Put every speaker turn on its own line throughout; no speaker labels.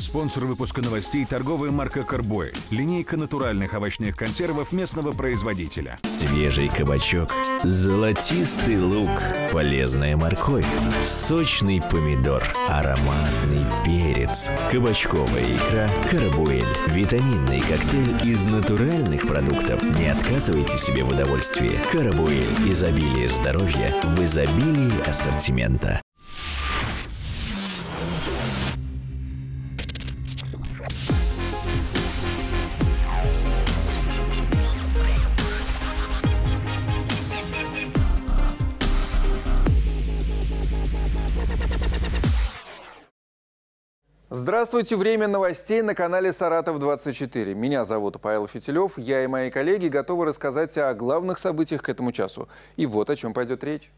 Спонсор выпуска новостей – торговая марка «Карбойль». Линейка натуральных овощных консервов местного производителя.
Свежий кабачок, золотистый лук, полезная морковь, сочный помидор, ароматный перец, кабачковая икра «Карбойль». Витаминный коктейль из натуральных продуктов. Не отказывайте себе в удовольствии. «Карбойль» – изобилие здоровья в изобилии ассортимента.
Здравствуйте! Время новостей на канале «Саратов-24». Меня зовут Павел Фитилев. Я и мои коллеги готовы рассказать о главных событиях к этому часу. И вот о чем пойдет речь.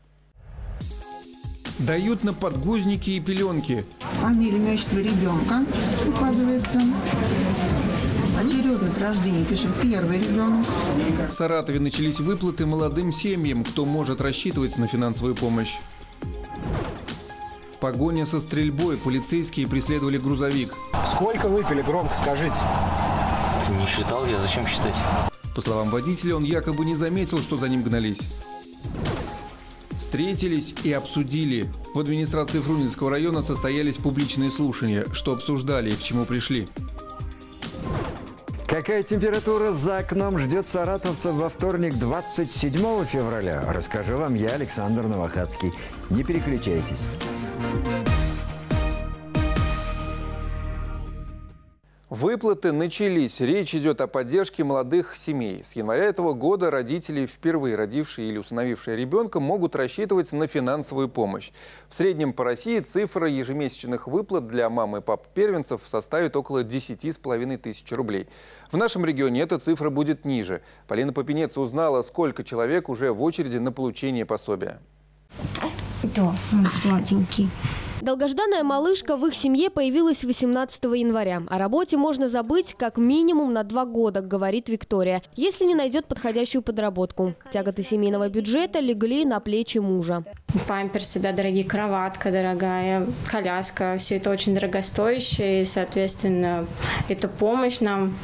Дают на подгузники и пеленки.
Фамилия, имя, отчество ребенка указывается. Очередность рождения пишем первый ребенок.
В Саратове начались выплаты молодым семьям, кто может рассчитывать на финансовую помощь. Погоня со стрельбой. Полицейские преследовали грузовик.
Сколько выпили, громко скажите.
Не считал я, зачем считать?
По словам водителя, он якобы не заметил, что за ним гнались. Встретились и обсудили. В администрации Фрунзенского района состоялись публичные слушания. Что обсуждали и к чему пришли.
Какая температура за окном ждет саратовцев во вторник, 27 февраля? Расскажу вам я, Александр Новохадский. Не переключайтесь.
Выплаты начались. Речь идет о поддержке молодых семей. С января этого года родители, впервые родившие или усыновившие ребенка, могут рассчитывать на финансовую помощь. В среднем по России цифра ежемесячных выплат для мам и пап первенцев составит около 10,5 тысяч рублей. В нашем регионе эта цифра будет ниже. Полина Попенец узнала, сколько человек уже в очереди на получение пособия.
Да, он сладенький.
Долгожданная малышка в их семье появилась 18 января. О работе можно забыть как минимум на 2 года, говорит Виктория, если не найдет подходящую подработку. Тяготы семейного бюджета легли на плечи мужа.
Памперсы, да, дорогие, кроватка дорогая, коляска. Все это очень дорогостоящее, и, соответственно, эта помощь нам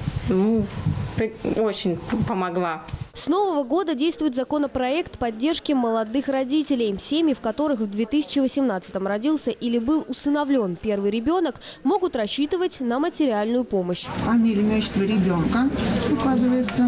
очень помогла.
С нового года действует законопроект поддержки молодых родителей. Семьи, в которых в 2018-м родился или был усыновлен первый ребенок, могут рассчитывать на материальную помощь.
Фамилия, имя, отчество ребенка указывается.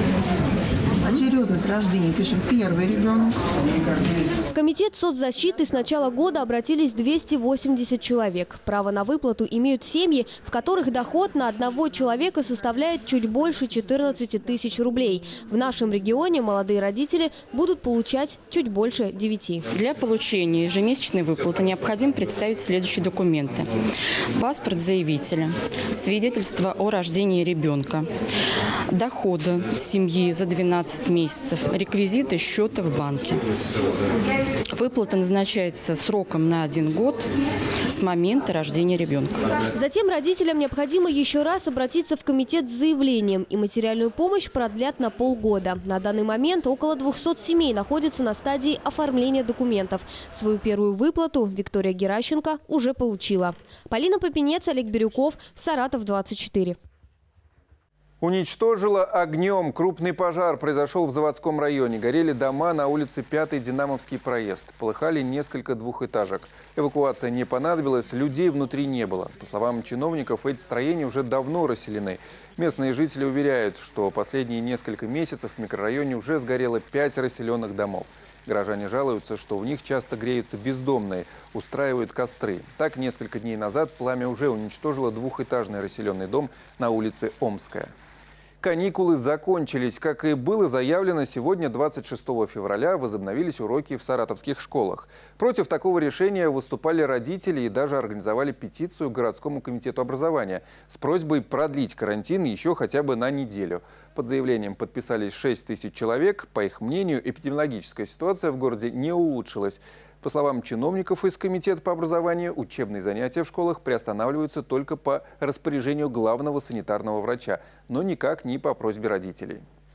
Очередность рождения пишем первый ребенок.
В комитет соцзащиты с начала года обратились 280 человек. Право на выплату имеют семьи, в которых доход на одного человека составляет чуть больше 14 тысяч рублей. В нашем регионе молодые родители будут получать чуть больше 9.
Для получения ежемесячной выплаты необходимо представить следующие документы. Паспорт заявителя, свидетельство о рождении ребенка, доходы семьи за 12 месяцев, реквизиты счета в банке. Выплата назначается сроком на 1 год с момента рождения ребенка.
Затем родителям необходимо еще раз обратиться в комитет с заявлением, и материальную помощь продлят на полгода. На данный момент около 200 семей находятся на стадии оформления документов. Свою первую выплату Виктория Геращенко уже получила. Полина Попенец, Олег Бирюков, Саратов-24.
Уничтожила огнем. Крупный пожар произошел в Заводском районе. Горели дома на улице 5-й Динамовский проезд. Полыхали несколько двухэтажек. Эвакуация не понадобилась, людей внутри не было. По словам чиновников, эти строения уже давно расселены. Местные жители уверяют, что последние несколько месяцев в микрорайоне уже сгорело 5 расселенных домов. Горожане жалуются, что в них часто греются бездомные, устраивают костры. Так, несколько дней назад пламя уже уничтожило двухэтажный расселенный дом на улице Омская. Каникулы закончились. Как и было заявлено, сегодня, 26 февраля, возобновились уроки в саратовских школах. Против такого решения выступали родители и даже организовали петицию к городскому комитету образования с просьбой продлить карантин еще хотя бы на неделю. Под заявлением подписались 6 тысяч человек. По их мнению, эпидемиологическая ситуация в городе не улучшилась. По словам чиновников из комитета по образованию, учебные занятия в школах приостанавливаются только по распоряжению главного санитарного врача, но никак не по просьбе родителей.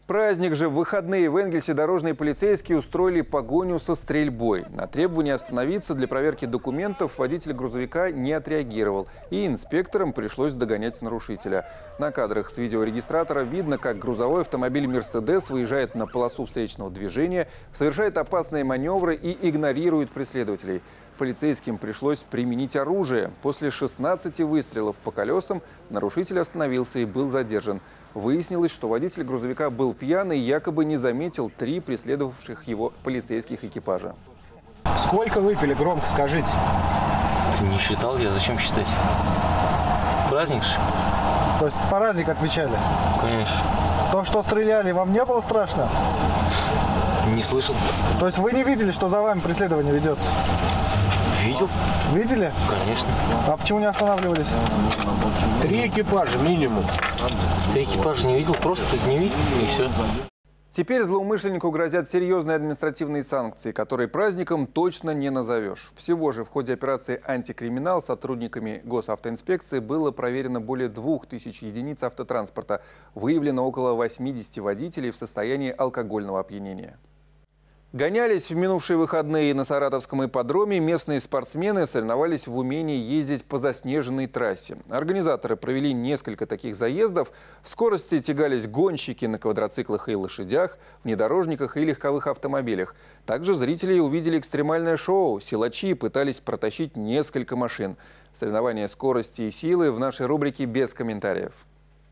праздник же в выходные в Энгельсе дорожные полицейские устроили погоню со стрельбой. На требование остановиться для проверки документов водитель грузовика не отреагировал, и инспекторам пришлось догонять нарушителя. На кадрах с видеорегистратора видно, как грузовой автомобиль «Мерседес» выезжает на полосу встречного движения, совершает опасные маневры и игнорирует преследователей. Полицейским пришлось применить оружие. После 16 выстрелов по колесам нарушитель остановился и был задержан. Выяснилось, что водитель грузовика был пьяный и якобы не заметил 3 преследовавших его полицейских экипажа.
Сколько выпили? Громко скажите.
Ты не считал я, зачем считать? Праздник же.
То есть по праздник отвечали?
Конечно.
То, что стреляли, вам не было страшно?
Не слышал.
То есть вы не видели, что за вами преследование ведется?
Видел.
Видели?
Конечно.
А почему не останавливались?
3 экипажа минимум.
3 экипажа не видел, просто не видел и все.
Теперь злоумышленнику грозят серьезные административные санкции, которые праздником точно не назовешь. Всего же в ходе операции «Антикриминал» сотрудниками госавтоинспекции было проверено более 2000 единиц автотранспорта. Выявлено около 80 водителей в состоянии алкогольного опьянения. Гонялись в минувшие выходные на Саратовском ипподроме. Местные спортсмены соревновались в умении ездить по заснеженной трассе. Организаторы провели несколько таких заездов. В скорости тягались гонщики на квадроциклах и лошадях, внедорожниках и легковых автомобилях. Также зрители увидели экстремальное шоу. Силачи пытались протащить несколько машин. Соревнования скорости и силы в нашей рубрике «Без комментариев».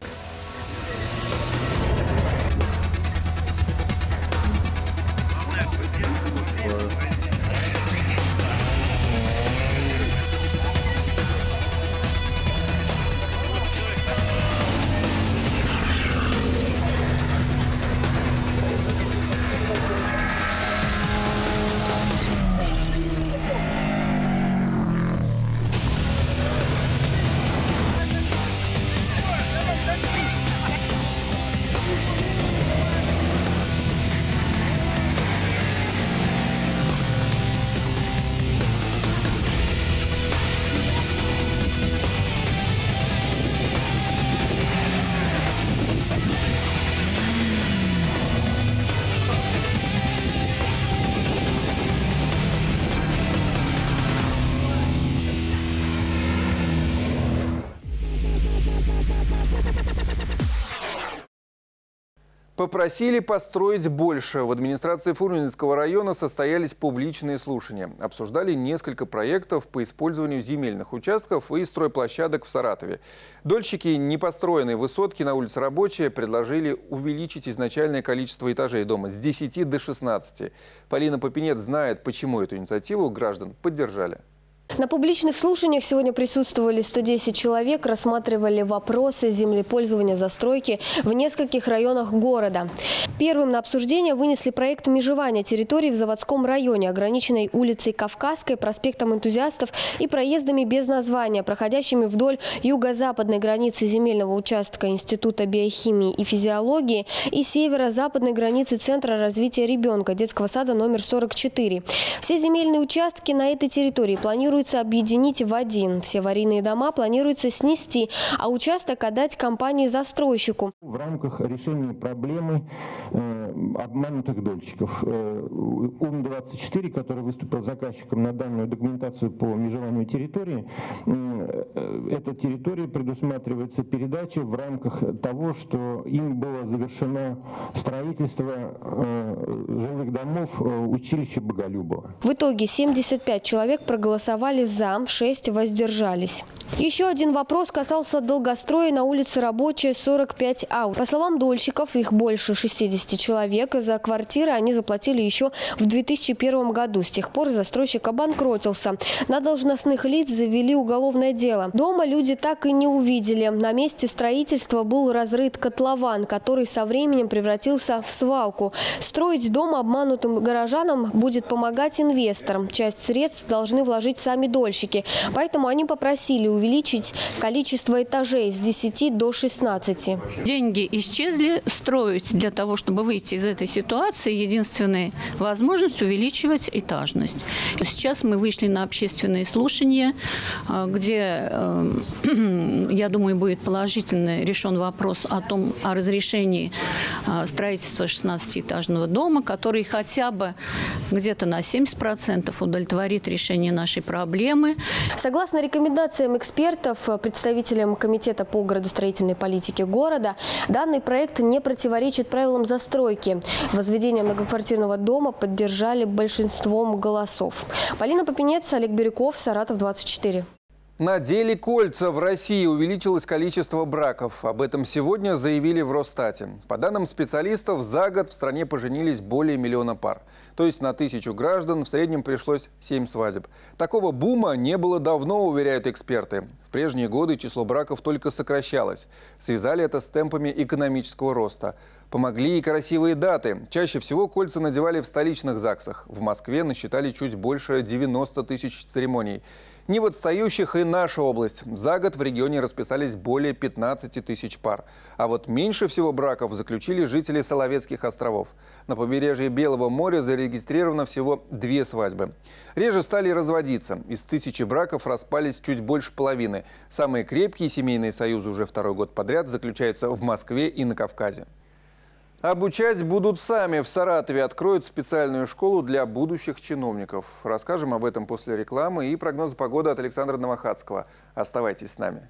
Попросили построить больше. В администрации Фрунзенского района состоялись публичные слушания. Обсуждали несколько проектов по использованию земельных участков и стройплощадок в Саратове. Дольщики непостроенной высотки на улице Рабочая предложили увеличить изначальное количество этажей дома с 10 до 16. Полина Попинец знает, почему эту инициативу граждан поддержали.
На публичных слушаниях сегодня присутствовали 110 человек, рассматривали вопросы землепользования застройки в нескольких районах города. Первым на обсуждение вынесли проект межевания территорий в Заводском районе, ограниченной улицей Кавказской, проспектом Энтузиастов и проездами без названия, проходящими вдоль юго-западной границы земельного участка Института биохимии и физиологии и северо-западной границы Центра развития ребенка детского сада номер 44. Все земельные участки на этой территории планируется объединить в один. Все аварийные дома планируется снести, а участок отдать компании-застройщику.
В рамках решения проблемы обманутых дольщиков УМ-24, который выступил заказчиком на данную документацию по межеванию территории, эта территория предусматривается передача в рамках того, что им было завершено строительство жилых домов училища Боголюбова.
В итоге 75 человек проголосовали за, 6 воздержались. Еще один вопрос касался долгостроя на улице Рабочая, 45А. По словам дольщиков, их больше 60 человек. За квартиры они заплатили еще в 2001 году. С тех пор застройщик обанкротился. На должностных лиц завели уголовное дело. Дома люди так и не увидели. На месте строительства был разрыт котлован, который со временем превратился в свалку. Строить дом обманутым горожанам будет помогать инвестор. Часть средств должны вложить сами сами дольщики. Поэтому они попросили увеличить количество этажей с 10 до 16.
Деньги исчезли, строить для того, чтобы выйти из этой ситуации, единственная возможность увеличивать этажность. Сейчас мы вышли на общественные слушания, где, я думаю, будет положительно решен вопрос о разрешении строительства 16-этажного дома, который хотя бы где-то на 70% удовлетворит решение нашей проблемы.
Согласно рекомендациям экспертов, представителям Комитета по градостроительной политике города, данный проект не противоречит правилам застройки. Возведение многоквартирного дома поддержали большинством голосов. Полина Попенец, Олег Бирюков, Саратов, 24.
На деле кольца в России увеличилось количество браков. Об этом сегодня заявили в Росстате. По данным специалистов, за год в стране поженились более 1 миллиона пар. То есть на 1000 граждан в среднем пришлось 7 свадеб. Такого бума не было давно, уверяют эксперты. В прежние годы число браков только сокращалось. Связали это с темпами экономического роста. Помогли и красивые даты. Чаще всего кольца надевали в столичных ЗАГСах. В Москве насчитали чуть больше 90 тысяч церемоний. Не в отстающих и наша область. За год в регионе расписались более 15 тысяч пар. А вот меньше всего браков заключили жители Соловецких островов. На побережье Белого моря зарегистрировано всего 2 свадьбы. Реже стали разводиться. Из 1000 браков распались чуть больше половины. Самые крепкие семейные союзы уже 2-й год подряд заключаются в Москве и на Кавказе. Обучать будут сами. В Саратове откроют специальную школу для будущих чиновников. Расскажем об этом после рекламы и прогноза погоды от Александра Новохадского. Оставайтесь с нами.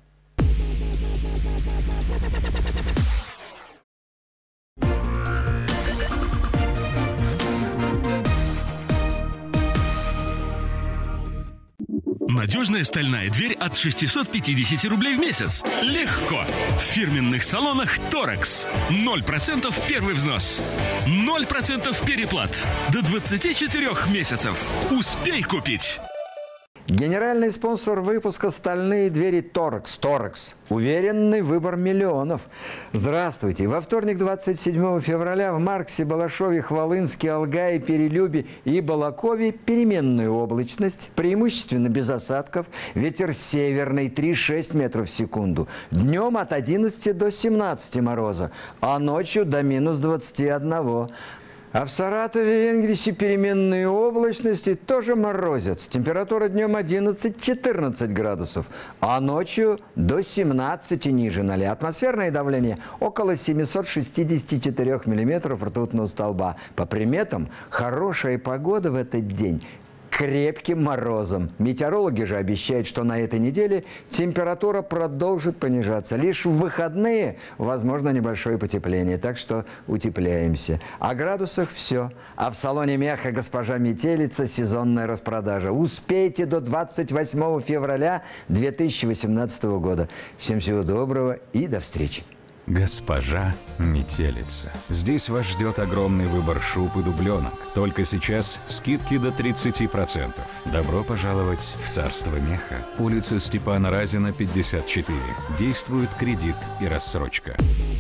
Надежная стальная дверь от 650 рублей в месяц. Легко. В фирменных салонах «Торекс». 0% первый взнос. 0% переплат. До 24 месяцев. Успей купить.
Генеральный спонсор выпуска «Стальные двери Торекс». Торекс. Уверенный выбор миллионов. Здравствуйте. Во вторник, 27 февраля, в Марксе, Балашове, Хвалынске, Алгае, Перелюбе и Балакове переменную облачность, преимущественно без осадков, ветер северный 3,6 метров в секунду. Днем от 11 до 17 мороза, а ночью до минус 21. А в Саратове и Энгельсе переменные облачности, тоже морозец. Температура днем 11-14 градусов, а ночью до 17 ниже 0. Атмосферное давление около 764 миллиметров ртутного столба. По приметам, хорошая погода в этот день крепким морозом. Метеорологи же обещают, что на этой неделе температура продолжит понижаться. Лишь в выходные возможно небольшое потепление, так что утепляемся. О градусах все. А в салоне меха госпожа Метелица сезонная распродажа. Успейте до 28 февраля 2018 года. Всем всего доброго и до встречи.
Госпожа Метелица. Здесь вас ждет огромный выбор шуб и дубленок. Только сейчас скидки до 30%. Добро пожаловать в царство меха. Улица Степана Разина, 54. Действует кредит и рассрочка.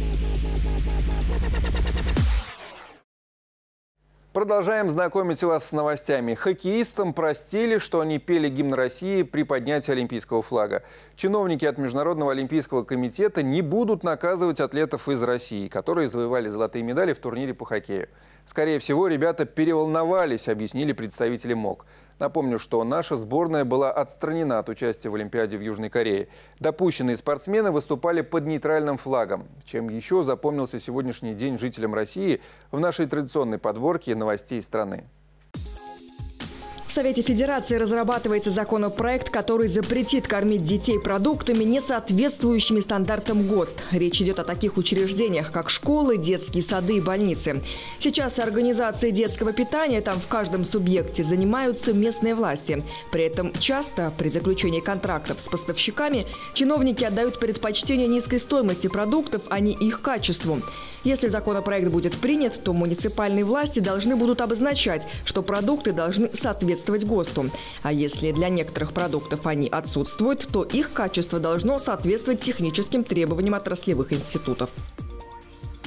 Продолжаем знакомить вас с новостями. Хоккеистам простили, что они пели гимн России при поднятии олимпийского флага. Чиновники от Международного олимпийского комитета не будут наказывать атлетов из России, которые завоевали золотые медали в турнире по хоккею. Скорее всего, ребята переволновались, объяснили представители МОК. Напомню, что наша сборная была отстранена от участия в Олимпиаде в Южной Корее. Допущенные спортсмены выступали под нейтральным флагом. Чем еще запомнился сегодняшний день жителям России, в нашей традиционной подборке новостей страны.
В Совете Федерации разрабатывается законопроект, который запретит кормить детей продуктами, не соответствующими стандартам ГОСТ. Речь идет о таких учреждениях, как школы, детские сады и больницы. Сейчас организацией детского питания там в каждом субъекте занимаются местные власти. При этом часто при заключении контрактов с поставщиками чиновники отдают предпочтение низкой стоимости продуктов, а не их качеству. Если законопроект будет принят, то муниципальные власти должны будут обозначать, что продукты должны соответствовать ГОСТу. А если для некоторых продуктов они отсутствуют, то их качество должно соответствовать техническим требованиям отраслевых институтов.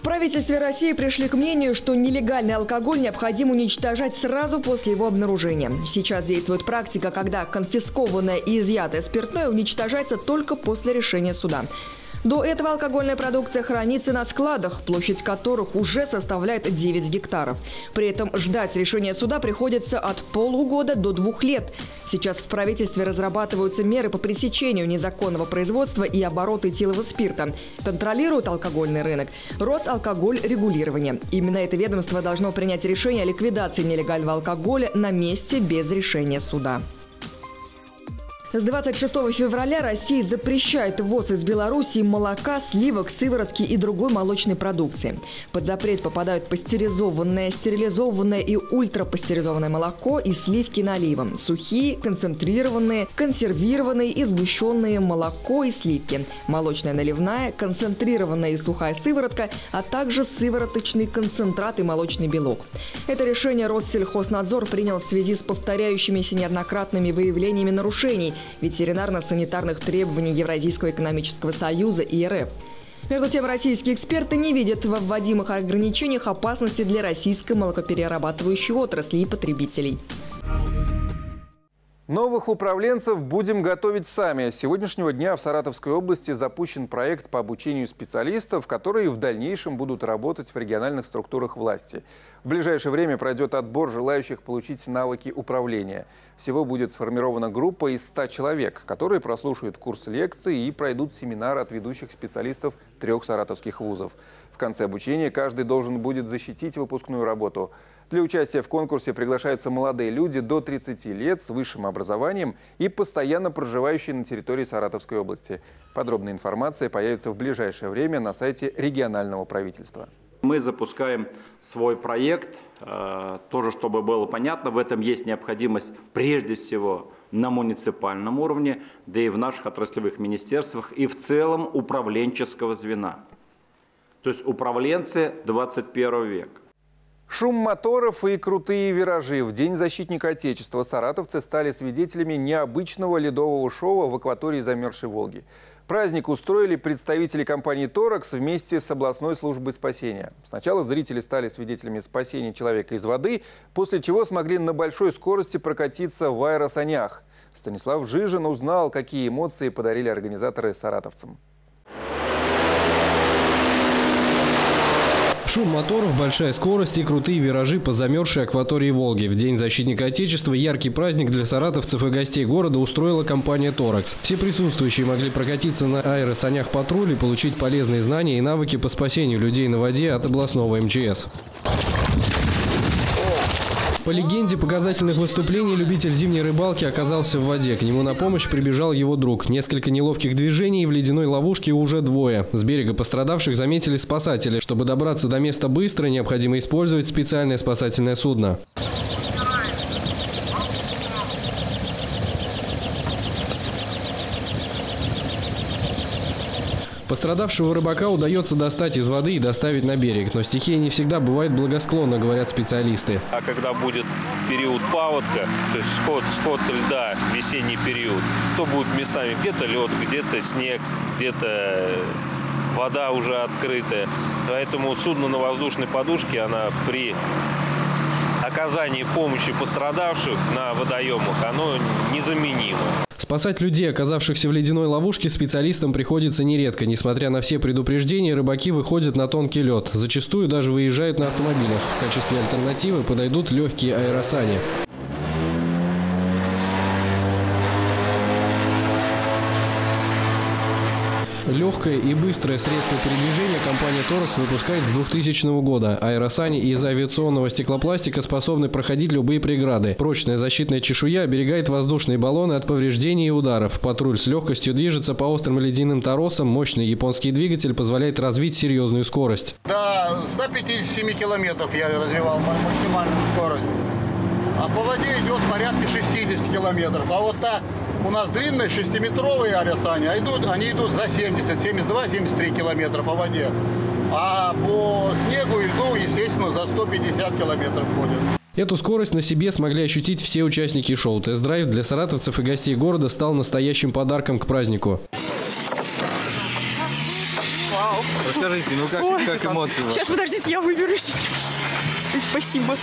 В правительстве России пришли к мнению, что нелегальный алкоголь необходимо уничтожать сразу после его обнаружения. Сейчас действует практика, когда конфискованное и изъятое спиртное уничтожается только после решения суда. До этого алкогольная продукция хранится на складах, площадь которых уже составляет 9 гектаров. При этом ждать решения суда приходится от полугода до 2 лет. Сейчас в правительстве разрабатываются меры по пресечению незаконного производства и оборота этилового спирта. Контролирует алкогольный рынок Росалкогольрегулирование. Именно это ведомство должно принять решение о ликвидации нелегального алкоголя на месте без решения суда. С 26 февраля Россия запрещает ввоз из Белоруссии молока, сливок, сыворотки и другой молочной продукции. Под запрет попадают пастеризованное, стерилизованное и ультрапастеризованное молоко и сливки наливом, сухие, концентрированные, консервированные и сгущенные молоко и сливки, молочная наливная, концентрированная и сухая сыворотка, а также сывороточный концентрат и молочный белок. Это решение Россельхознадзор принял в связи с повторяющимися неоднократными выявлениями нарушений ветеринарно-санитарных требований Евразийского экономического союза и РФ. Между тем, российские эксперты не видят во вводимых ограничениях опасности для российской молокоперерабатывающей отрасли и потребителей.
Новых управленцев будем готовить сами. С сегодняшнего дня в Саратовской области запущен проект по обучению специалистов, которые в дальнейшем будут работать в региональных структурах власти. В ближайшее время пройдет отбор желающих получить навыки управления. Всего будет сформирована группа из 100 человек, которые прослушают курс лекций и пройдут семинар от ведущих специалистов 3 саратовских вузов. В конце обучения каждый должен будет защитить выпускную работу. Для участия в конкурсе приглашаются молодые люди до 30 лет с высшим образованием и постоянно проживающие на территории Саратовской области. Подробная информация появится в ближайшее время на сайте регионального правительства.
Мы запускаем свой проект, тоже чтобы было понятно, в этом есть необходимость прежде всего на муниципальном уровне, да и в наших отраслевых министерствах и в целом управленческого звена. То есть управленцы 21 века.
Шум моторов и крутые виражи. В День защитника Отечества саратовцы стали свидетелями необычного ледового шоу в акватории замерзшей Волги. Праздник устроили представители компании «Торакс» вместе с областной службой спасения. Сначала зрители стали свидетелями спасения человека из воды, после чего смогли на большой скорости прокатиться в аэросанях. Станислав Жижин узнал, какие эмоции подарили организаторы саратовцам.
Шум моторов, большая скорость и крутые виражи по замерзшей акватории Волги. В День защитника Отечества яркий праздник для саратовцев и гостей города устроила компания «Торакс». Все присутствующие могли прокатиться на аэросанях «Патруль» и получить полезные знания и навыки по спасению людей на воде от областного МЧС. По легенде показательных выступлений любитель зимней рыбалки оказался в воде. К нему на помощь прибежал его друг. Несколько неловких движений, и в ледяной ловушке уже двое. С берега пострадавших заметили спасатели. Чтобы добраться до места быстро, необходимо использовать специальное спасательное судно. Пострадавшего рыбака удается достать из воды и доставить на берег. Но стихия не всегда бывает благосклонна, говорят специалисты.
А когда будет период паводка, то есть сход льда, весенний период, то будет местами где-то лед, где-то снег, где-то вода уже открытая. Поэтому судно на воздушной подушке, она при оказании помощи пострадавших на водоемах, оно незаменимо.
Спасать людей, оказавшихся в ледяной ловушке, специалистам приходится нередко. Несмотря на все предупреждения, рыбаки выходят на тонкий лед. Зачастую даже выезжают на автомобилях. В качестве альтернативы подойдут легкие аэросани. Легкое и быстрое средство передвижения компания «Торакс» выпускает с 2000 года. Аэросани из авиационного стеклопластика способны проходить любые преграды. Прочная защитная чешуя оберегает воздушные баллоны от повреждений и ударов. Патруль с легкостью движется по острым ледяным торосам. Мощный японский двигатель позволяет развить серьезную скорость.
До 157 километров я развивал максимальную скорость. А по воде идет порядка 60 километров. А вот так у нас длинные 6-метровые аэросани, они идут за 70, 72, 73 километра по воде. А по снегу и льду, естественно, за 150 километров ходят.
Эту скорость на себе смогли ощутить все участники шоу. Тест-драйв для саратовцев и гостей города стал настоящим подарком к празднику.
Расскажите, ну как эмоции?
Сейчас, подождите, я выберусь. Спасибо.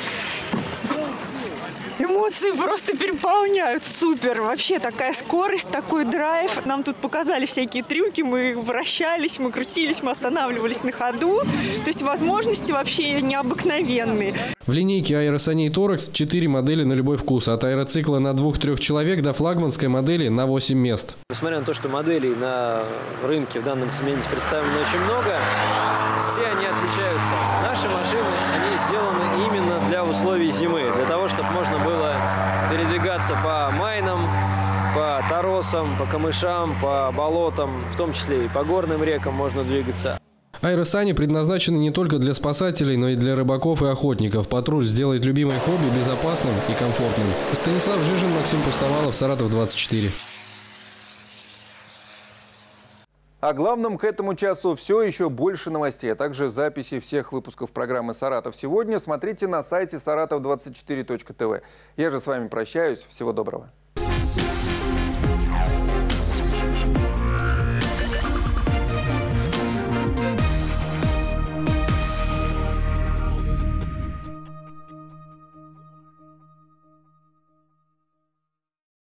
Эмоции просто переполняют. Супер. Вообще такая скорость, такой драйв. Нам тут показали всякие трюки. Мы вращались, мы крутились, мы останавливались на ходу. То есть возможности вообще необыкновенные.
В линейке аэросаней Торекс 4 модели на любой вкус. От аэроцикла на 2-3 человек до флагманской модели на 8 мест.
Несмотря на то, что моделей на рынке в данном сегменте представлено очень много, все они отличаются. Наши машины, они сделаны именно для условий зимы. Для того, чтобы можно было передвигаться по майнам, по торосам, по камышам, по болотам, в том числе и по горным рекам можно двигаться.
Аэросани предназначены не только для спасателей, но и для рыбаков и охотников. Патруль сделает любимое хобби безопасным и комфортным. Станислав Жижин, Максим Пустовалов, Саратов 24.
О главном к этому часу все, еще больше новостей, а также записи всех выпусков программы «Саратов сегодня» смотрите на сайте saratov24.tv. Я же с вами прощаюсь. Всего доброго.